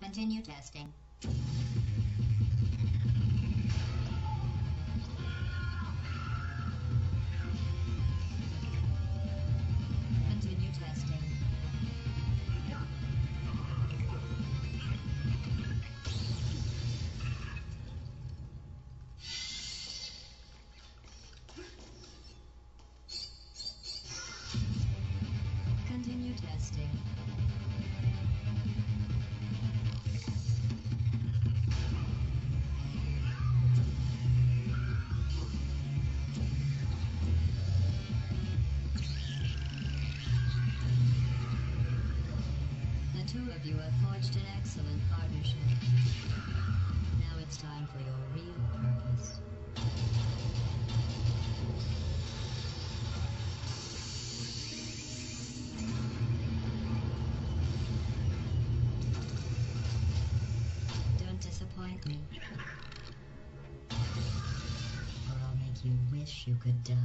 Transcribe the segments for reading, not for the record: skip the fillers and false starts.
Continue testing. Continue testing. Continue testing. The two of you have forged an excellent partnership. Now it's time for your real purpose. Don't disappoint me, or I'll make you wish you could die.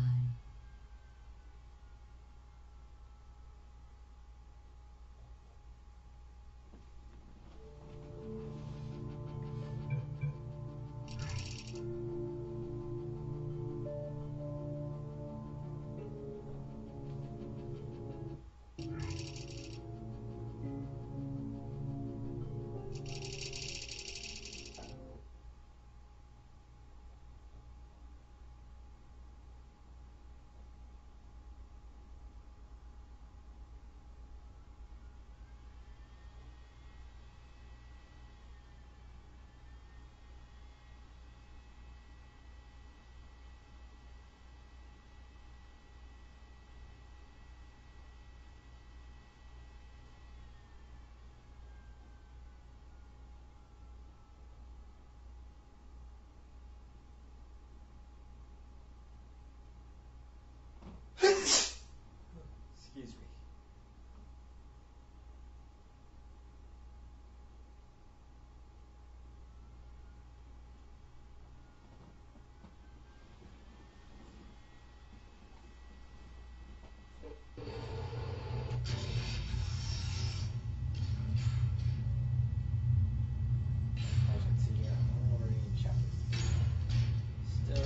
Excuse me. As you can see here, I'm already in chapter. Still.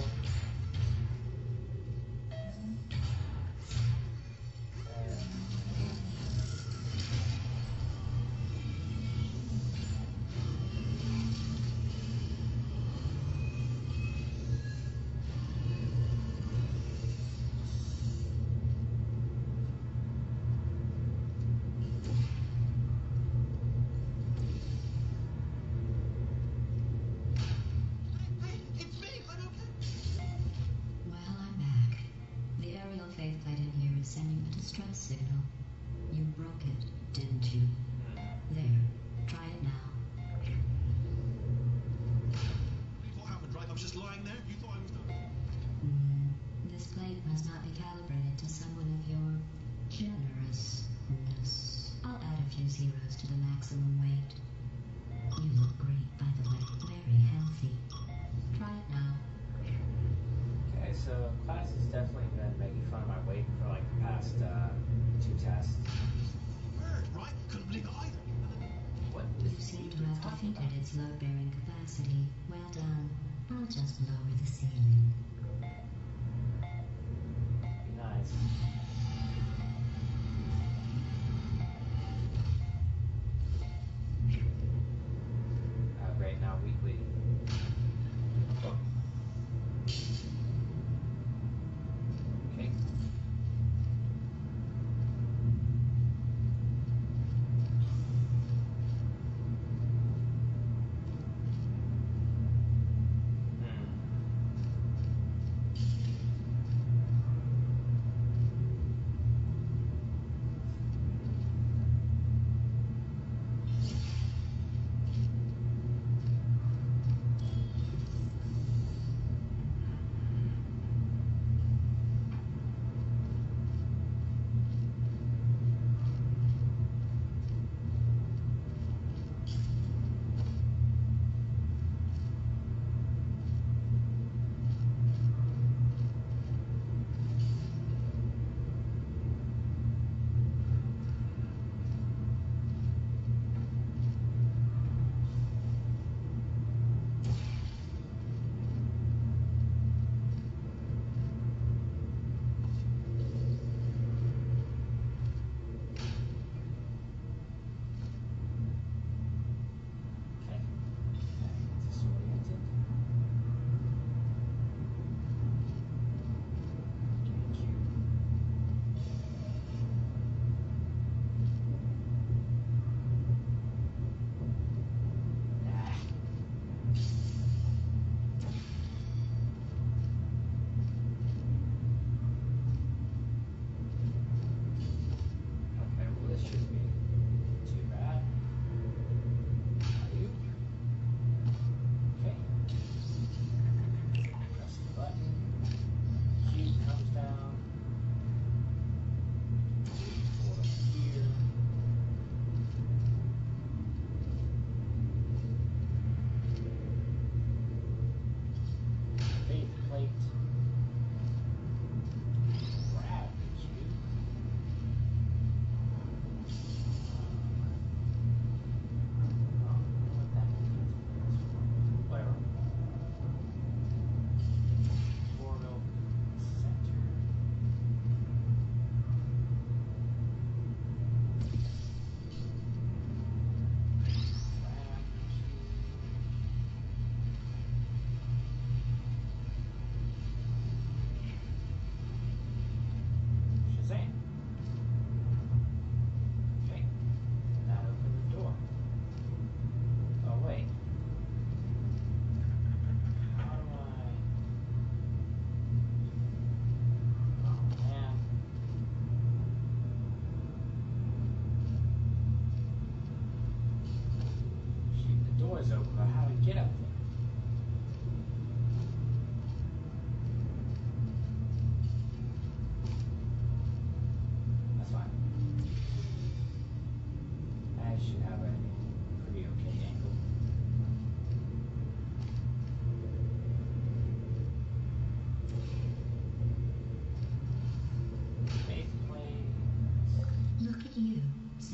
Well, I'm back. The aerial faith flight in here is sending a distress signal. You broke it, didn't you? There. Try it now. What happened, right? I was just lying there. You thought I was done. This plate must not be calibrated to someone of your generousness. I'll add a few zeros to the maximum weight. You look great, by the way. Very healthy. Try it now. Okay, so class has definitely been making fun of my weight for like the past 2 tests. Word, right? Couldn't believe it either. What You is seem he to have talking defeated about? its load-bearing capacity. Well done. I'll just lower the ceiling. Be nice. Right now, weekly. Oh. Okay.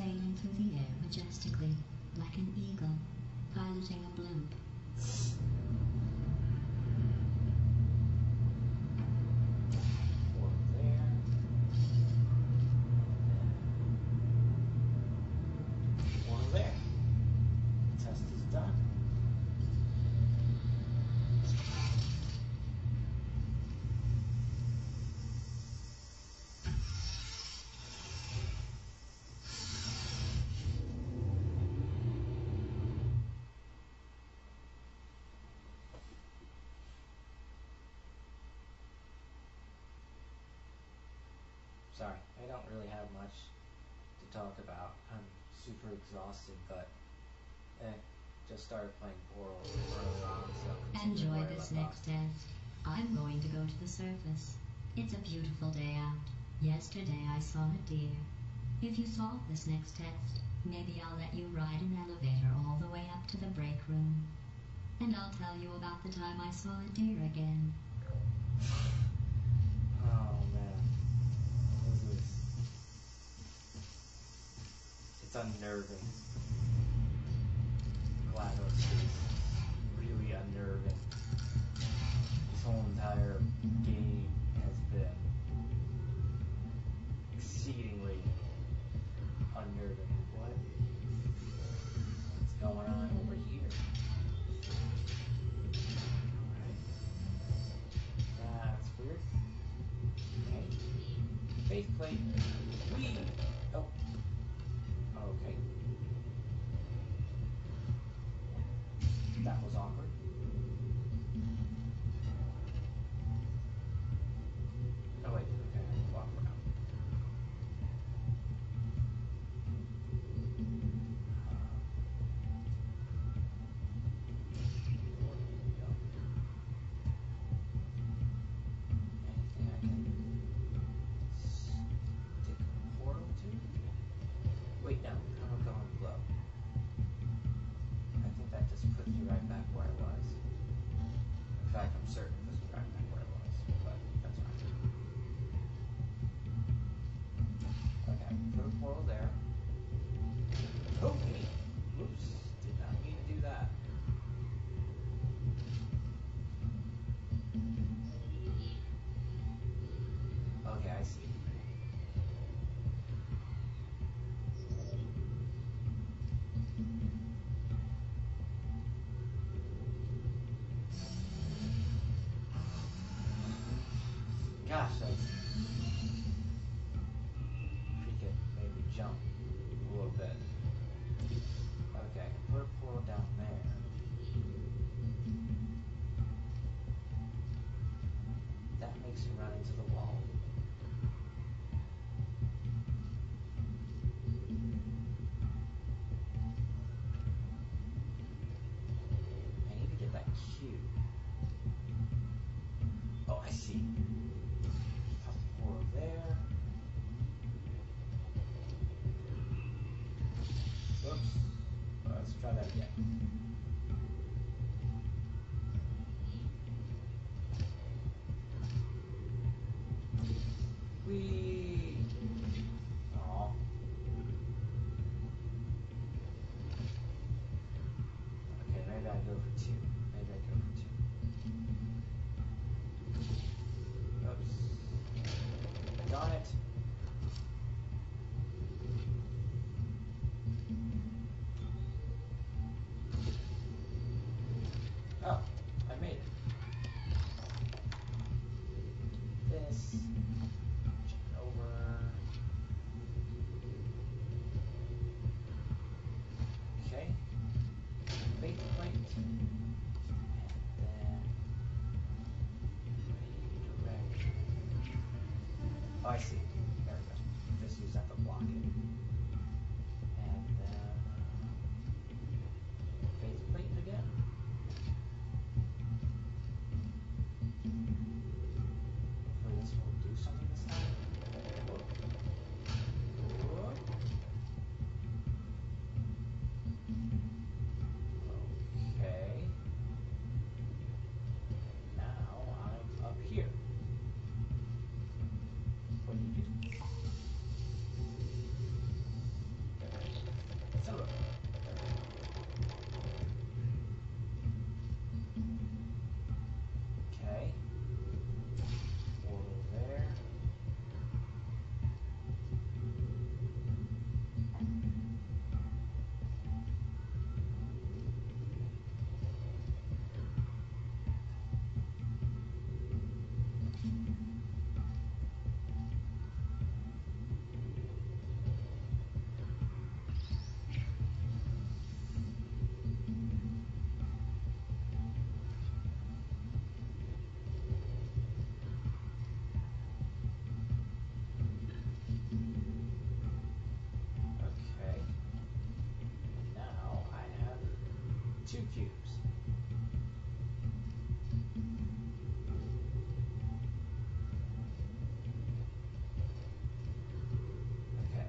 sailing through the air majestically, like an eagle, piloting a blimp. Portal there. Portal there. Test is done. Sorry, I don't really have much to talk about. I'm super exhausted, but just started playing Portal earlier on, so Enjoy where I this left off. next test. I'm going to go to the surface. It's a beautiful day out. Yesterday I saw a deer. If you solve this next test, maybe I'll let you ride an elevator all the way up to the break room. And I'll tell you about the time I saw a deer again. Oh man, it's unnerving. GLaDOS is really unnerving. This whole entire game has been exceedingly unnerving. What's going on over here? Alright. That's weird. Okay. Faceplate. Whee! Oh. Okay. That was awkward. Oh wait, okay, I can walk around. Anything I can stick a portal to? Wait, no, I'm going below. I think that just puts me right back where I was. In fact, I'm certain it puts me right back where I was, but that's fine. Okay, put a portal there. Okay. Whoops, did not mean to do that. Okay, I see. Gosh, that's freaking made me jump a little bit. Okay, put a portal down there. That makes you run into the wall. I need to get that cube. Oh, I see. Pop the portal there. Whoops. Let's try that again. Whee! Aw. Okay, maybe I go for two. Maybe I go for two. Oops. Darn it. Oh, I made it. This. Jump over. Okay. Bait plate. And then redirect. Oh, I see. There we go. Just use that to block it. And then faith plate again. Hopefully this will do something this time. Whoa. Whoa. Okay. Now I'm up here. What do you do? 2 cubes. Okay.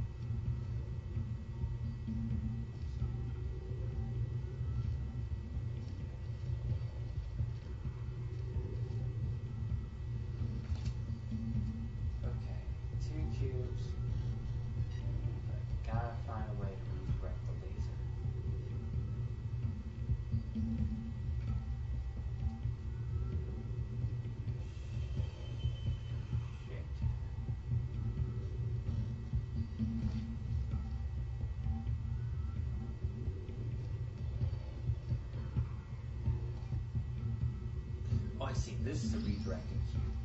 Okay, 2 cubes. But gotta find a way to redirect the laser. Shit. Oh, I see. This is a redirecting cube.